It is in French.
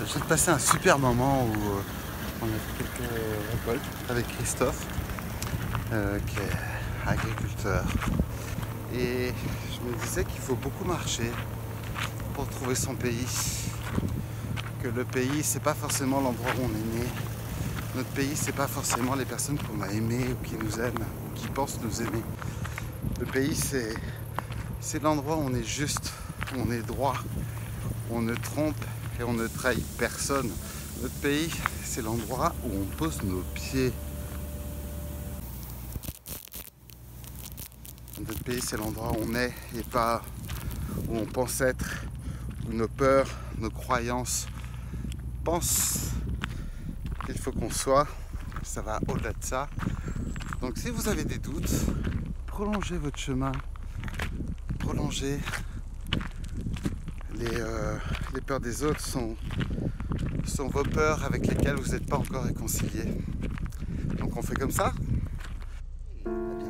Je viens de passer un super moment où on a fait quelques récoltes avec Christophe, qui est agriculteur. Et je me disais qu'il faut beaucoup marcher pour trouver son pays. Que le pays, c'est pas forcément l'endroit où on est né. Notre pays, c'est pas forcément les personnes qu'on a aimées ou qui nous aiment ou qui pensent nous aimer. Le pays, c'est l'endroit où on est juste, où on est droit, où on ne trompe et on ne trahit personne. Notre pays, c'est l'endroit où on pose nos pieds. Notre pays, c'est l'endroit où on est et pas où on pense être, où nos peurs, nos croyances pensent qu'il faut qu'on soit. Ça va au-delà de ça. Donc si vous avez des doutes, prolongez votre chemin, prolongez. Les peurs des autres sont vos peurs avec lesquelles vous n'êtes pas encore réconciliés. Donc on fait comme ça.